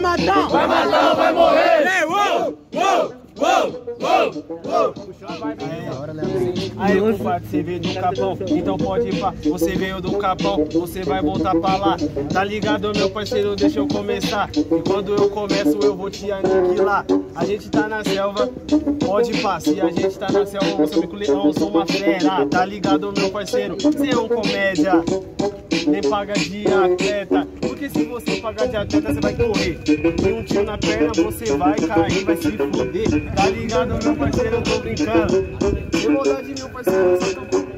matar? Vai matar ou vai morrer? Ei, uou, uou, uou, uou, uou. Aí, compadre, você veio do Capão, então pode ir pra. Você veio do Capão, você vai voltar pra lá. Tá ligado, meu parceiro? Deixa eu começar. E quando eu começo, eu vou te aniquilar. A gente tá na selva, pode ir pra. Se a gente tá na selva, Moçambique, leão, eu sou uma fera. Tá ligado, meu parceiro? Você é um comédia. Nem paga de atleta. Porque se você pagar de atleta, você vai correr. Tem um tiro na perna, você vai cair, vai se fuder. Tá ligado, meu parceiro? Eu tô brincando. Sem maldade, meu parceiro, você tá começando.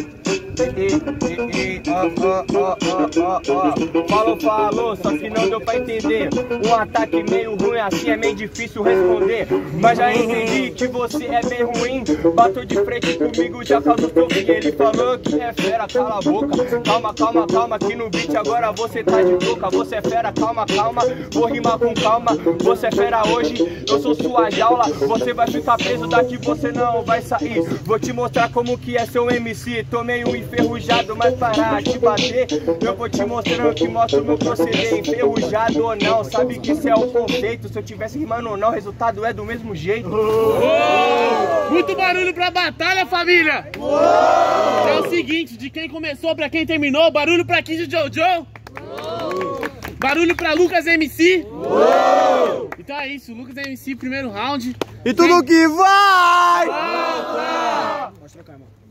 Falou, só que não deu pra entender. Um ataque meio ruim assim é meio difícil responder. Mas já entendi que você é bem ruim. Bateu de frente comigo, já causou seu fim. Ele falou que é fera, cala a boca. Calma, que no beat agora você tá de boca. Você é fera, calma, vou rimar com calma. Você é fera hoje, eu sou sua jaula. Você vai ficar preso, daqui você não vai sair. Vou te mostrar como que é seu MC. Tô meio enferrujado, mas parar de bater, eu vou te mostrando que mostra o meu proceder. Enferrujado ou não, sabe que isso é o conceito. Se eu tivesse rimando ou não, o resultado é do mesmo jeito. Muito barulho pra batalha, família! É o seguinte, de quem começou pra quem terminou, barulho pra Kid Jojo! Barulho pra Lucas MC! Então é isso, Lucas MC, primeiro round. E tudo que vai! Mostra cá, irmão.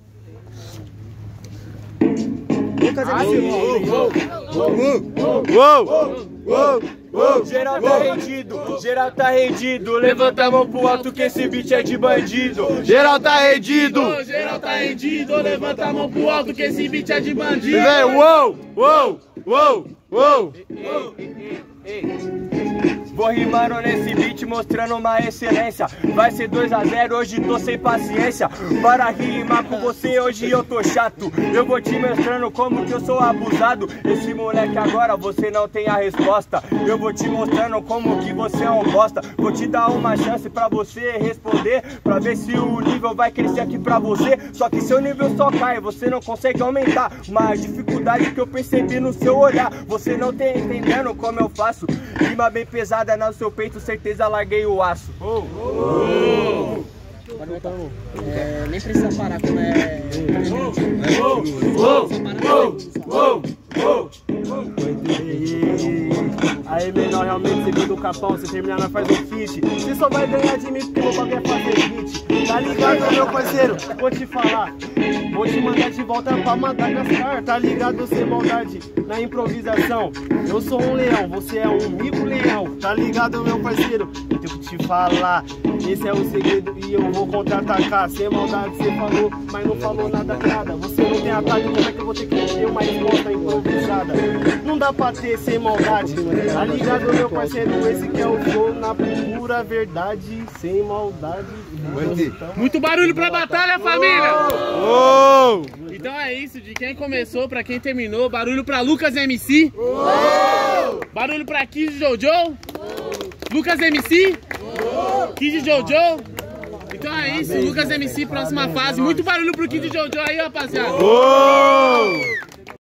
Lucas Geral tá rendido, levanta a mão pro alto que esse beat é de bandido. Geral tá rendido, Levanta a mão pro alto que esse beat é de bandido. vem, uou. Vou rimando nesse beat mostrando uma excelência. Vai ser 2 a 0, hoje tô sem paciência. Para rimar com você hoje eu tô chato. Eu vou te mostrando como que eu sou abusado. Esse moleque agora você não tem a resposta. Eu vou te mostrando como que você é um bosta. Vou te dar uma chance pra você responder, pra ver se o nível vai crescer aqui pra você. Só que seu nível só cai, você não consegue aumentar. Uma dificuldade que eu percebi no seu olhar. Você não tá entendendo como eu faço. Rima bem pesada no seu peito, certeza larguei o aço. Nem precisa parar quando é... Aí, menor, realmente você veio do Capão, você terminar nós faz um feat. Você só vai ganhar de mim porque eu vou poder fazer hit. Tá ligado, meu parceiro? Vou te falar. Vou te mandar de volta pra Madagascar. Tá ligado, sem maldade, na improvisação. Eu sou um leão, você é um mico leão. Tá ligado, meu parceiro? Eu tenho que te falar. Esse é o segredo e eu vou contra-atacar. Sem maldade você falou, mas não falou nada. Você não tem ataque, como é que eu vou ter que ter uma resposta improvisada? Não dá pra ter sem maldade. Tá ligado, meu parceiro? Esse que é o flow na pura verdade, sem maldade. Muito barulho pra batalha, família! Então é isso, de quem começou pra quem terminou. Barulho pra Lucas MC. Barulho pra Kid Jojo. Lucas MC. Kid Jojo. Então é isso, Lucas MC, próxima fase. Muito barulho pro Kid Jojo aí, rapaziada.